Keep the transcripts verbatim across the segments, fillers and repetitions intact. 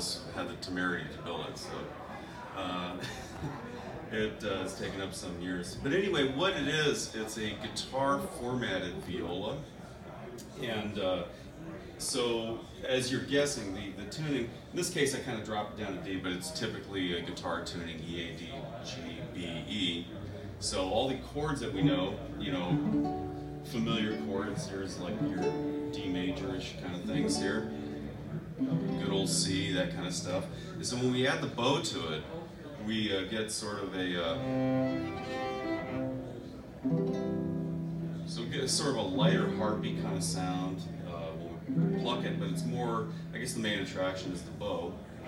else had the temerity to build it. So uh, it uh, has taken up some years. But anyway, what it is, it's a guitar formatted viola. And uh, so, as you're guessing, the, the tuning, in this case I kind of dropped it down to D, but it's typically a guitar tuning, E, A, D, G, B, E. So all the chords that we know, you know, familiar chords, there's like your D major-ish kind of things here. Good old C, that kind of stuff. And so when we add the bow to it, we uh, get sort of a, uh, so we get sort of a lighter heartbeat kind of sound. Uh, we'll pluck it, but it's more, I guess the main attraction is the bow.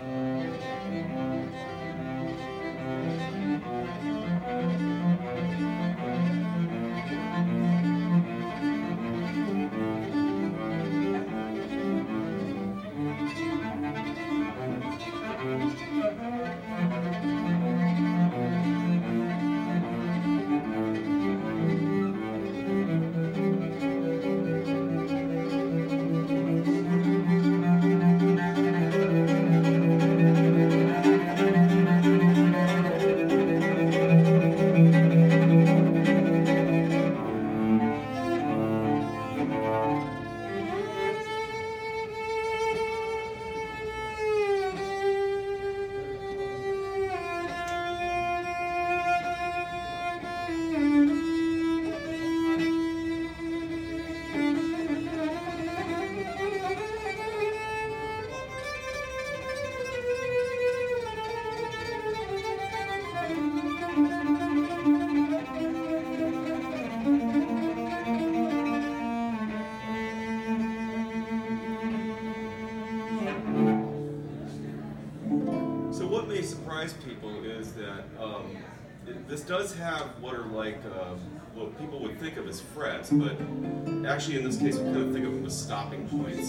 People is that um, it, this does have what are like uh, what people would think of as frets, but actually in this case we kind of think of them as stopping points.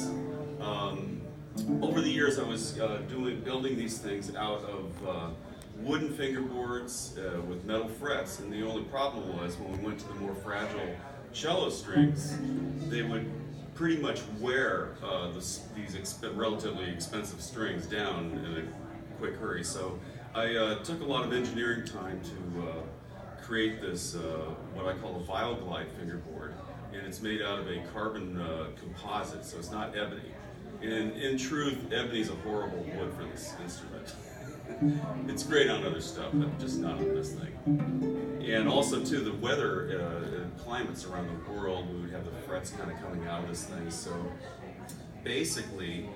Um, over the years I was uh, doing building these things out of uh, wooden fingerboards uh, with metal frets, and the only problem was when we went to the more fragile cello strings, they would pretty much wear uh, this, these exp relatively expensive strings down in a quick hurry. So I uh, took a lot of engineering time to uh, create this, uh, what I call a ViolGlide fingerboard, and it's made out of a carbon uh, composite, so it's not ebony. And in truth, ebony is a horrible wood for this instrument. It's great on other stuff, but just not on this thing. And also, too, the weather uh, and climates around the world, we would have the frets kind of coming out of this thing. So basically,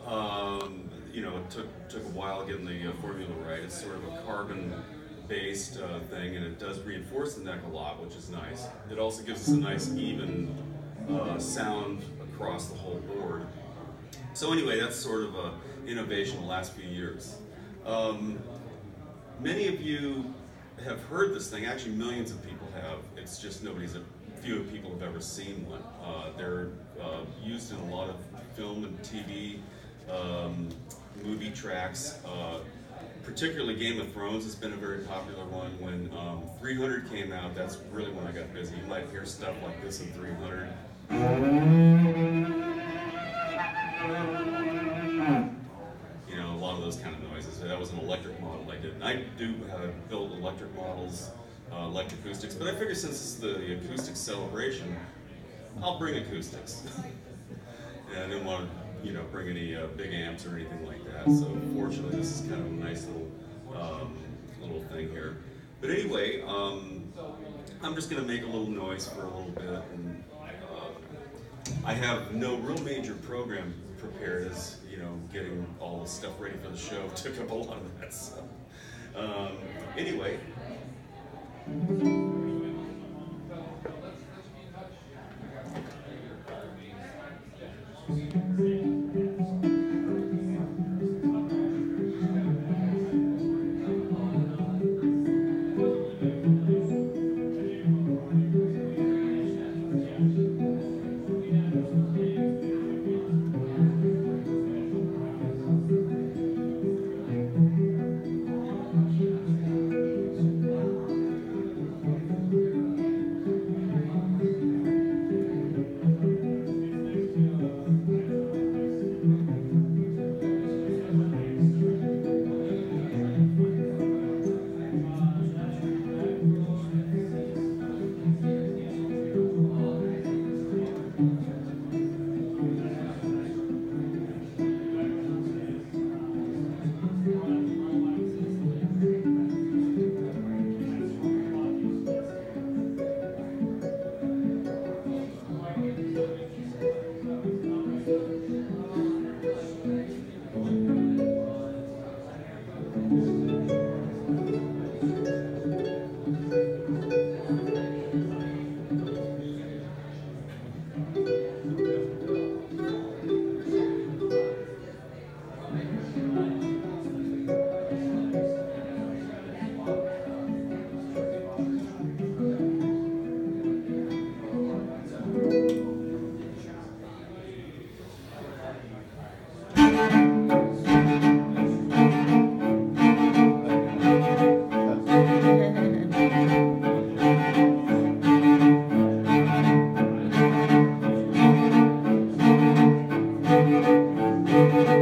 um, you know, it took, took a while getting the uh, formula right. It's sort of a carbon-based uh, thing, and it does reinforce the neck a lot, which is nice. It also gives us a nice, even uh, sound across the whole board. So anyway, that's sort of an innovation the last few years. Um, many of you have heard this thing. Actually, millions of people have. It's just nobody's, a few people have ever seen one. Uh, they're uh, used in a lot of film and T V, um, movie tracks. Uh, particularly Game of Thrones has been a very popular one. When um, three hundred came out, that's really when I got busy. You might hear stuff like this in three hundred. You know, a lot of those kind of noises. That was an electric model I did. And I do uh, build electric models, uh, electric acoustics, but I figured since this is the, the acoustic celebration, I'll bring acoustics. And I didn't want to, you know, bring any uh, big amps or anything like that. So fortunately, this is kind of a nice little um, little thing here. But anyway, um, I'm just going to make a little noise for a little bit. And uh, I have no real major program prepared, as you know, getting all the stuff ready for the show took up a lot of that. So um, anyway. Thank